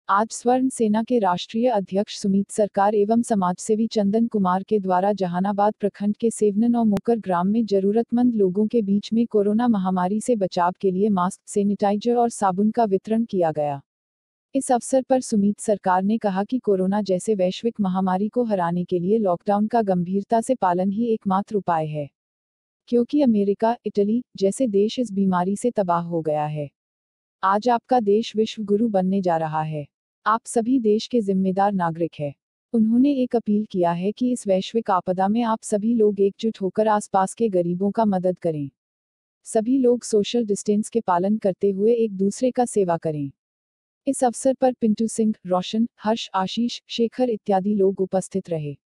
आज स्वर्ण सेना के राष्ट्रीय अध्यक्ष सुमित सरकार एवं समाजसेवी चंदन कुमार के द्वारा जहानाबाद प्रखंड के सेवनन और मुकर ग्राम में जरूरतमंद लोगों के बीच में कोरोना महामारी से बचाव के लिए मास्क, सैनिटाइजर और साबुन का वितरण किया गया। इस अवसर पर सुमित सरकार ने कहा कि कोरोना जैसे वैश्विक महामारी को हराने के लिए लॉकडाउन का गंभीरता से पालन ही एकमात्र उपाय है, क्योंकि अमेरिका, इटली जैसे देश इस बीमारी से तबाह हो गया है। आज आपका देश विश्व गुरु बनने जा रहा है। आप सभी देश के जिम्मेदार नागरिक हैं। उन्होंने एक अपील किया है कि इस वैश्विक आपदा में आप सभी लोग एकजुट होकर आसपास के गरीबों का मदद करें। सभी लोग सोशल डिस्टेंस के पालन करते हुए एक दूसरे का सेवा करें। इस अवसर पर पिंटू सिंह, रोशन, हर्ष, आशीष, शेखर इत्यादि लोग उपस्थित रहे।